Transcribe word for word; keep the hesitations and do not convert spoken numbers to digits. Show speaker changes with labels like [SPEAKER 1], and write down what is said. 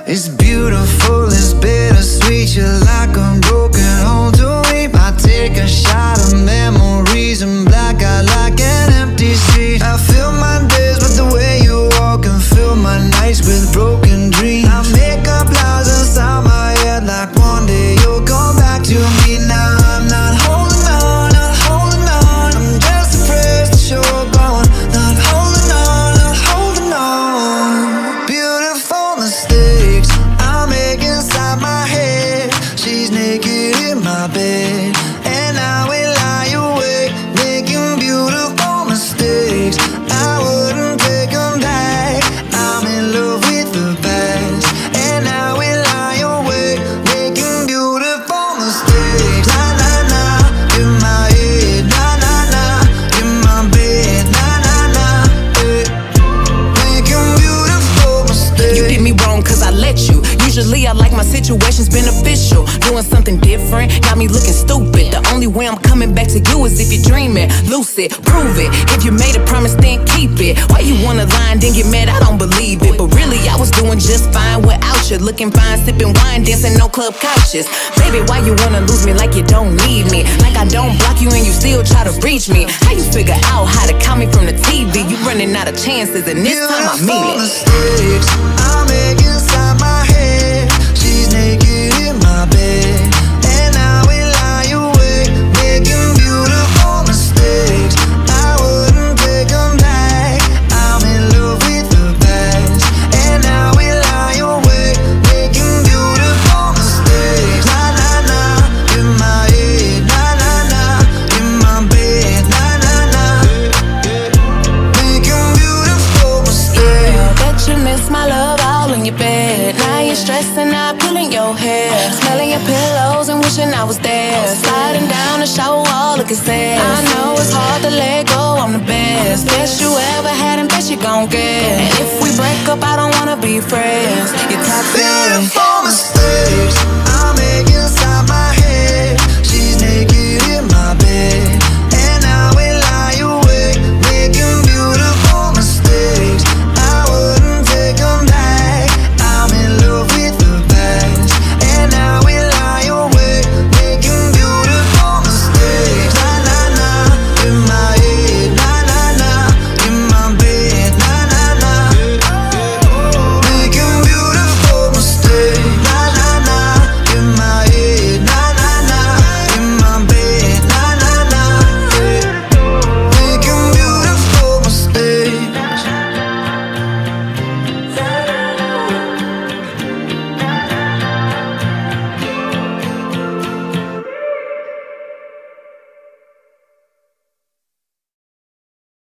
[SPEAKER 1] It's beautiful, it's bittersweet. You're like a broken home to me. I take a shot of memories and black out like an empty street. I fill my days with the way you walk and fill my nights with broken dreams. I make up lies inside my head like one day you'll come back to me. Now I'm not holding on, not holding on. I'm just afraid that you're gone. Not holding on, not holding on. Beautiful mistakes I make inside my head. She's naked in my bed and I will lie awake, making beautiful mistakes. I wouldn't take them back. I'm in love with the past and I will lie awake, making beautiful mistakes. Na na na, in my head. Na na na, in my bed. Na na na, eh. Making beautiful mistakes.
[SPEAKER 2] You did me wrong cause I let you. Usually I like my situations beneficial. Doing something different got me looking stupid. The only way I'm coming back to you is if you're dreaming. Lucid, prove it. If you made a promise, then keep it. Why you wanna lie and then get mad? I don't believe it. But really I was doing just fine without you. Looking fine, sipping wine, dancing no club couches. Baby, why you wanna lose me like you don't need me? Like I don't block you and you still try to reach me. How you figure out how to call me from the T V? You running out of chances and this time I mean it.
[SPEAKER 1] Mistakes I make inside my head. She's naked in my bed and I will lie awake, making beautiful mistakes. I wouldn't take them back. I'm in love with the past and I will lie awake, making beautiful mistakes. Na na na, in my head. Na na na, in my bed. Na na na, making beautiful mistakes.
[SPEAKER 2] Yeah, bet you miss my love all in your bed. Now you're stressing out, pulling your hair, smelling your pillows and wishing I was there. Sliding down the shower wall, looking sad. I know it's hard to let go, I'm the best. Best you ever had and best you gon' get. And if we break up, I don't wanna be friends. You're toxic.
[SPEAKER 1] Beautiful mistakes